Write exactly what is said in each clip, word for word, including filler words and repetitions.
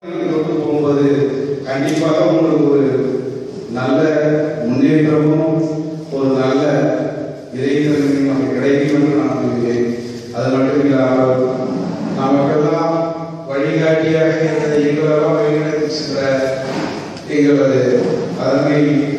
கொண்டு போகும்போது கண்டிப்பாக உங்களுக்கு ஒரு நல்ல முன்னேற்றமும் ஒரு நல்ல இறைத்தன்மையும் நமக்கு கிடைக்கும் என்று நான் நம்புகிறேன். அது மட்டும் இல்லாமல் நமக்கெல்லாம் வழிகாட்டியாக இருந்த எங்களெல்லாம் வழிநடத்தி சென்ற எங்களது அருமை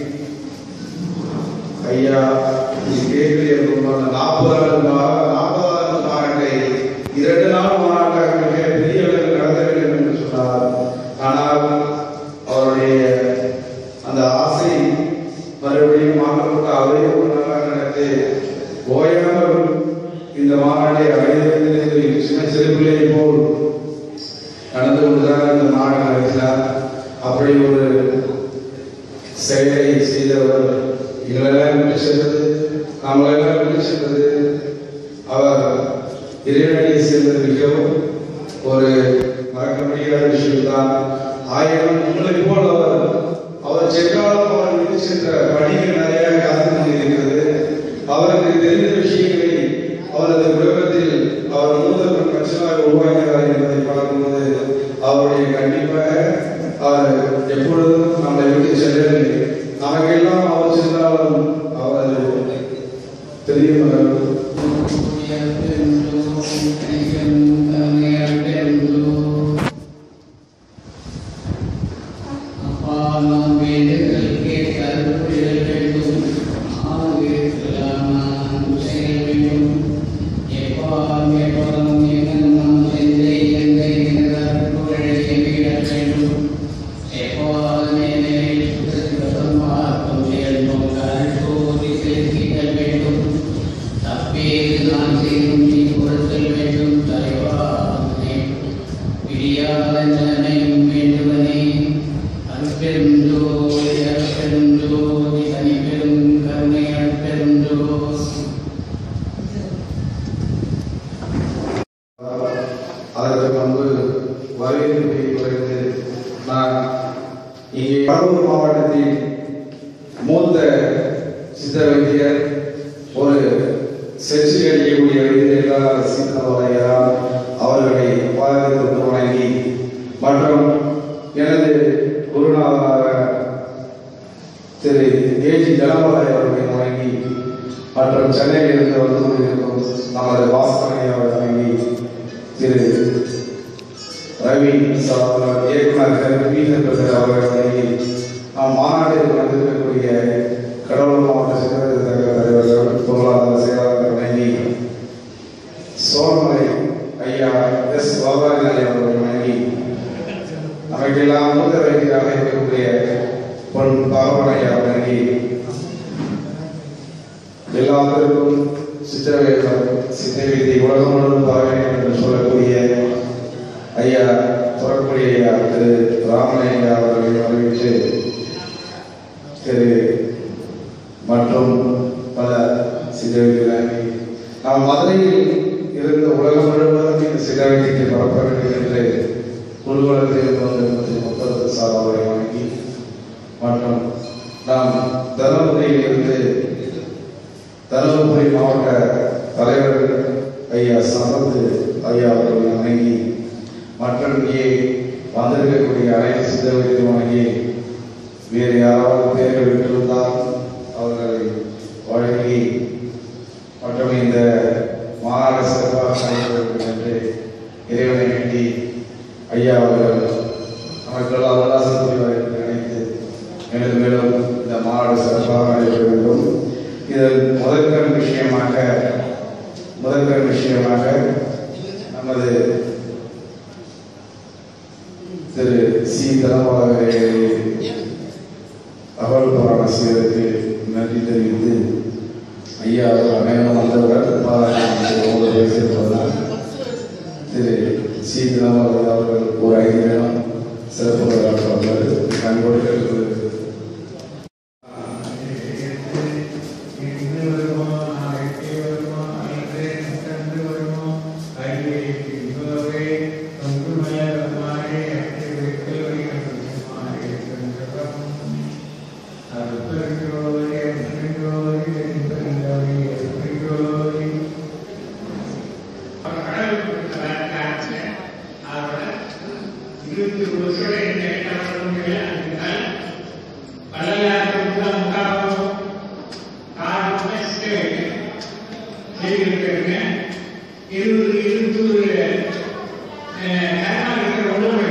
ஐயா கேள்வி நாற்பதாவது நாற்பதாவது மாநாட்டை இரண்டு நாள் மாநாட்டாக மிக பெரிய அளவில் நடத்த வேண்டும் என்று சொன்னார். ஆனால் அவருடைய அந்த ஆசை மறுபடியும் மாற்றப்பட்ட அவரே ஒரு நாளாக நடத்தி ஓயாமல் இந்த மாநாட்டை அடைந்து சின்ன சிறுபிள்ளை போல் நடந்து கொண்டுதான் இந்த மாநாடு நடத்தினார். அப்படி ஒரு செயலை செய்தவர் எங்களெல்லாம் விட்டு சென்றது, நம்மளெல்லாம் விட்டு சென்றது. அவர் இறைவனையை சேர்ந்தது மிகவும் ஒரு மறக்க முடியாத விஷயம்தான். ஆயிரம் உங்களை போல் அவர் அவர் சென்றாலும் அவர் விட்டு சென்ற பணிகள் நிறைய காத்து கொண்டிருக்கிறது. அவருக்கு தெரிந்த விஷயங்களை அவரது உலகத்தில் அவர் மூத்தவர் கட்சியாக உருவாக்கிறார் என்பதை பார்க்கும்போது அவருடைய கண்டிப்பாக அவர் எப்பொழுதும் நம்மளை விட்டு சென்றதில்லை. நமக்கெல்லாம் அவர் சென்றாலும் அவரது பெரிய அதற்கு முன்பு வரவேற்பை குறைந்து நான் இங்கே கடலூர் மாவட்டத்தில் மூத்த சித்த வைத்தியர் ஒரு செச்சு அளிக்கக்கூடிய வைத்தியர்களால் சீதாவளையரால் அவர்களை பாதுகாத்து வழங்கி மற்றும் எனது குருநாதராக திரு ஏஜி ஜனபாலை அவர்களை வழங்கி மற்றும் சென்னையில் இருந்து வந்து கொண்டிருக்கும் நமது வாசகனை அவர்கள் வழங்கி திரு ரவி இயக்குனர் அவர்கள் வழங்கி நாம் மாநாட்டில் வந்திருக்கக்கூடிய கடலூர் மாவட்ட செயலாளர் பொருளாதார செயலாளர் வழங்கி சோழமலை ஐயா எஸ் பாபாஜி அவர்கள் வழங்கி நமக்கெல்லாம் மூத்த வைத்தியராக இருக்கக்கூடிய பொன் பாபனையா வழங்கி எல்லாத்திற்கும் சித்திரவேதம் சித்திரவீதி உலகம் முழுவதும் வர வேண்டும் என்று சொல்லக்கூடிய ஐயா புறக்கூடிய ஐயா திரு ராமலிங்க அவர்களை வரவேற்று திரு மற்றும் பல சித்திரவீதி நாம் மதுரையில் இருந்த உலகம் முழுவதும் இந்த சித்திரவீதிக்கு பரப்ப வேண்டும் என்று குழுவலத்தில் வந்து முப்பது சாதனை வழங்கி மற்றும் நாம் தருமபுரியில் இருந்து தருமபுரி மாவட்ட தலைவர் ஐயா சம்பத்து ஐயா அவர்களை வணங்கி மற்றும் இங்கே வந்திருக்கக்கூடிய அனைத்து சித்தவர்களும் வணங்கி வேறு யாராவது பேர்கள் விட்டிருந்தால் அவர்களை வழங்கி மற்றும் இந்த மாநாடு சிறப்பாக நடைபெறும் என்று இறைவனை வேண்டி ஐயா அவர்கள் நமக்கெல்லாம் அவகாசத்தை நினைத்து மேலும் மேலும் இந்த மாநாடு சிறப்பாக நடைபெற வேண்டும். இதில் முதற்கண் விஷயமாக முதற்கண் விஷயமாக நமது திரு சி தனபாலகரை அகல் புராண செய்வதற்கு நன்றி தெரிவித்து ஐயா அவர் அனைவரும் வந்தவர் திரு சி தனபாலகர் அவர்கள் ஒரு ஐந்து நேரம் சிறப்பு வழங்குவார்கள். கண்கொண்டு கேட்டுக்கொள்கிறேன். இருபத்தி தேதிகள் கேட்டுங்க. இருபது இருபத்தொரு கர்நாடகத்தில் ஒன்று